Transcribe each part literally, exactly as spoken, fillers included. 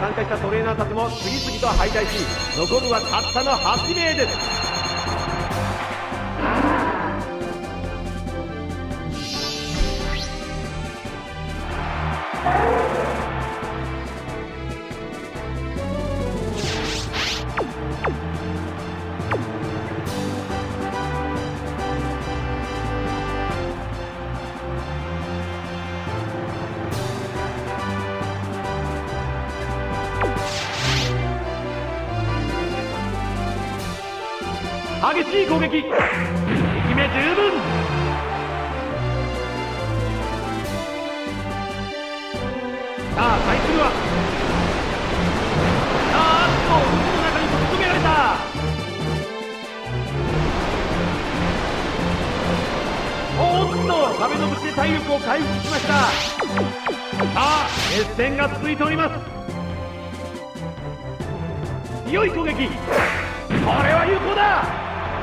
参加したトレーナーたちも次々と敗退し、残るはたったのはちめいです。激しい攻撃、力め十分。さあ対するは、あーっと海の中に閉じ込められた。おーっと壁の縁で体力を回復しました。さあ熱戦が続いております。強い攻撃、これは有効だ。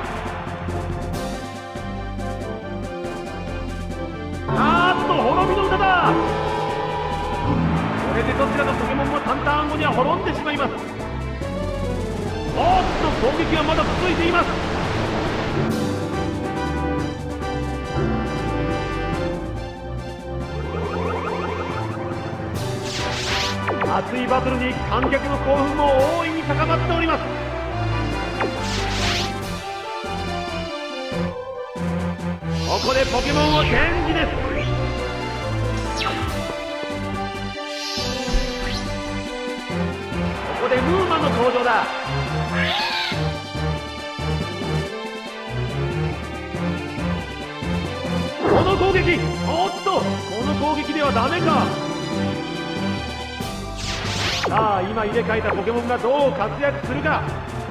あーっと滅びの歌だ。これでどちらのポケモンもさんターン後には滅んでしまいます。おーっと攻撃はまだ続いています。熱いバトルに観客の興奮も大いに高まっております。ここでポケモンをチェンジです。ここでムーマの登場だ。この攻撃、おっとこの攻撃ではダメか。さあ今入れ替えたポケモンがどう活躍するか。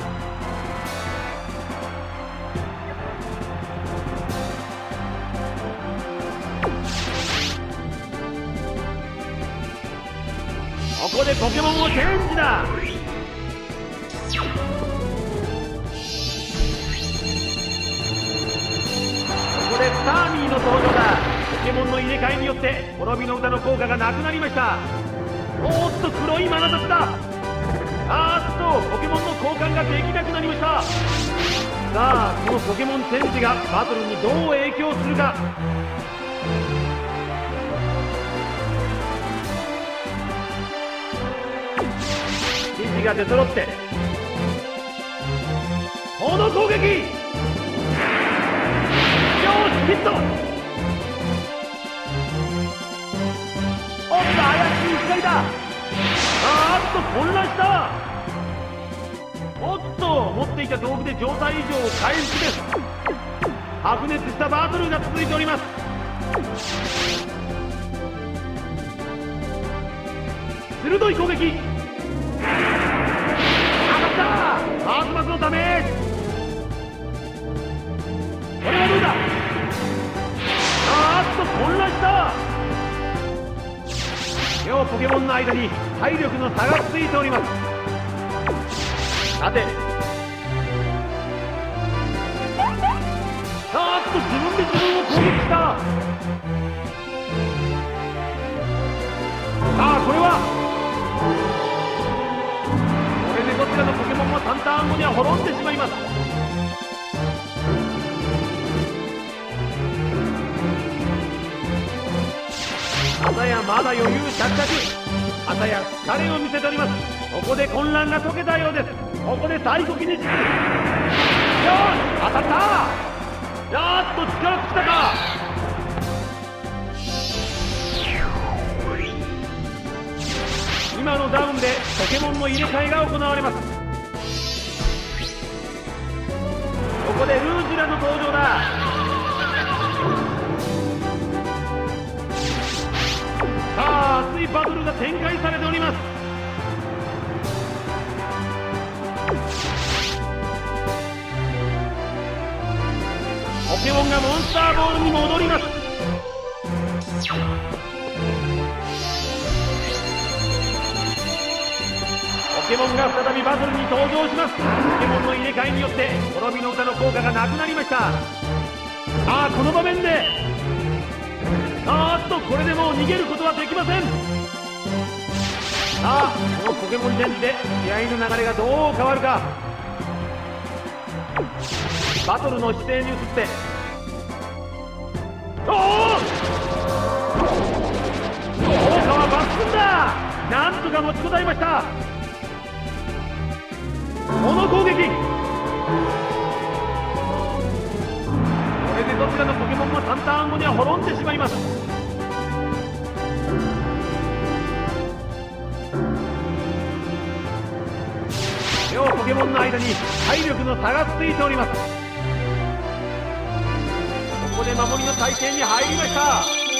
ここでポケモンをチェンジだ。ここでスターミーの登場だ。ポケモンの入れ替えによって滅びの歌の効果がなくなりました。おーっと黒い眼差しだ。あーっとポケモンの交換ができなくなりました。さあこのポケモンチェンジがバトルにどう影響するか。生地が出揃って、この攻撃、よーしヒット。おっと怪しい光だ。あーっと混乱した。おっと持っていた道具で状態異常を回復です。白熱したバトルが続いております。鋭い攻撃、マスマスのため。これはどうだ。あーっと混乱した。両ポケモンの間に体力の差がついております。さて、あーっと自分で自分を攻撃した。さあこれはどちらのポケモンもさんターン後には滅んでしまいます。あたやまだ余裕しゃくしゃく。あたや疲れを見せております。ここで混乱が解けたようです。ここで最後フィニッシュ。よーし当たった。やーっと力尽きたか。今のダウンでポケモンの入れ替えが行われます。ここでルージュラの登場だ。さあ熱いバトルが展開されております。ポケモンがモンスターボールに戻ります。ポケモンが再びバトルに登場します。ポケモンの入れ替えによって滅びの歌の効果がなくなりました。さあこの場面で、あーっとこれでもう逃げることはできません。 さあこのポケモンチェンジで試合の流れがどう変わるか。バトルの姿勢に移っておお効果は抜群だ。なんとか持ちこたえました。この攻撃これでどちらのポケモンもさんターン後には滅んでしまいます。両ポケモンの間に体力の差がついております。ここで守りの体勢に入りました。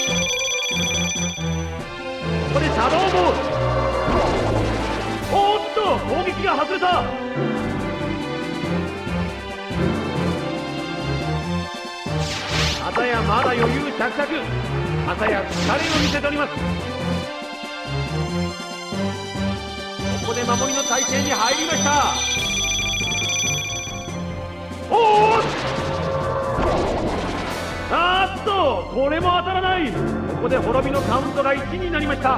ここでシャドウボール。おっと攻撃が外れた。あたやまだ余裕しゃくしゃく。あたや疲れを見せております。ここで守りの体勢に入りました。おおあーっとこれも当たらない。ここで滅びのカウントがいちになりました。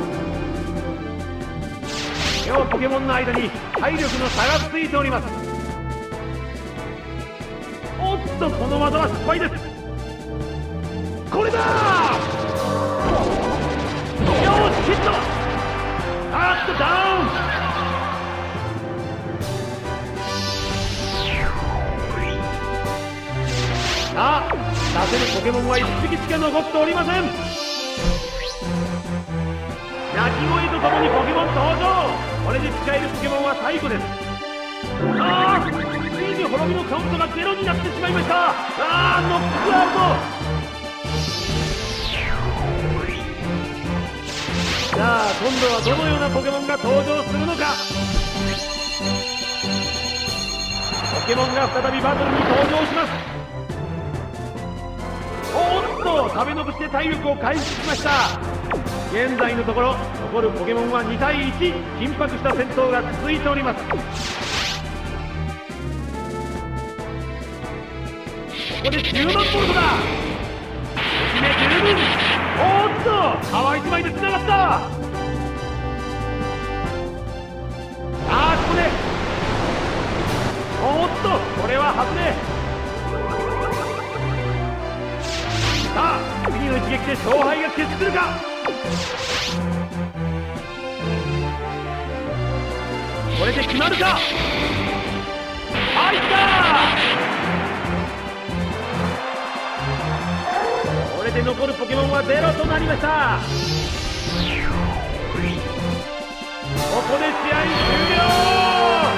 両ポケモンの間に体力の差がついております。おっとこの技は失敗です。これだよしヒット。あっとダウン。さあ出せるポケモンはいち匹しか残っておりません。鳴き声とともにポケモン登場。これで使えるポケモンは最後です。ああついに滅びのカウントがゼロになってしまいました。ああノックアウト。さあ今度はどのようなポケモンが登場するのか。ポケモンが再びバトルに登場します。おっと食べ残して体力を回復しました。現在のところ残るポケモンはにたいいち。緊迫した戦闘が続いております。ここでじゅうまんボルトだ。決め十分。おっと川一枚でつながった。さあここでおっとこれは外れ。さあ次の一撃で勝敗が決するか。これで決まるか。入った。これで残るポケモンはゼロとなりました。ここで試合終了。